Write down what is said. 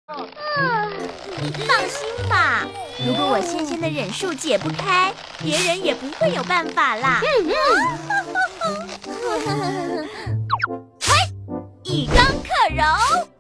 放心吧，如果我仙仙的忍术解不开，别人也不会有办法啦。嘿，以刚克柔。